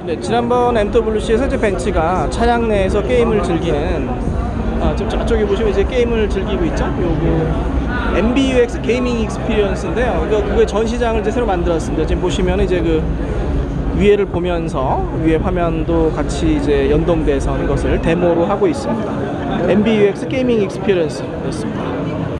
네, 지난번 MWC에서 이제 벤츠가 차량 내에서 게임을 즐기는 지금 저쪽에 보시면 이제 게임을 즐기고 있죠. 요거 MBUX 게이밍 익스피리언스인데요. 그게 전시장을 이제 새로 만들었습니다. 지금 보시면 이제 그 위에를 보면서 위에 화면도 같이 이제 연동돼서 하는 것을 데모로 하고 있습니다. MBUX 게이밍 익스피리언스였습니다.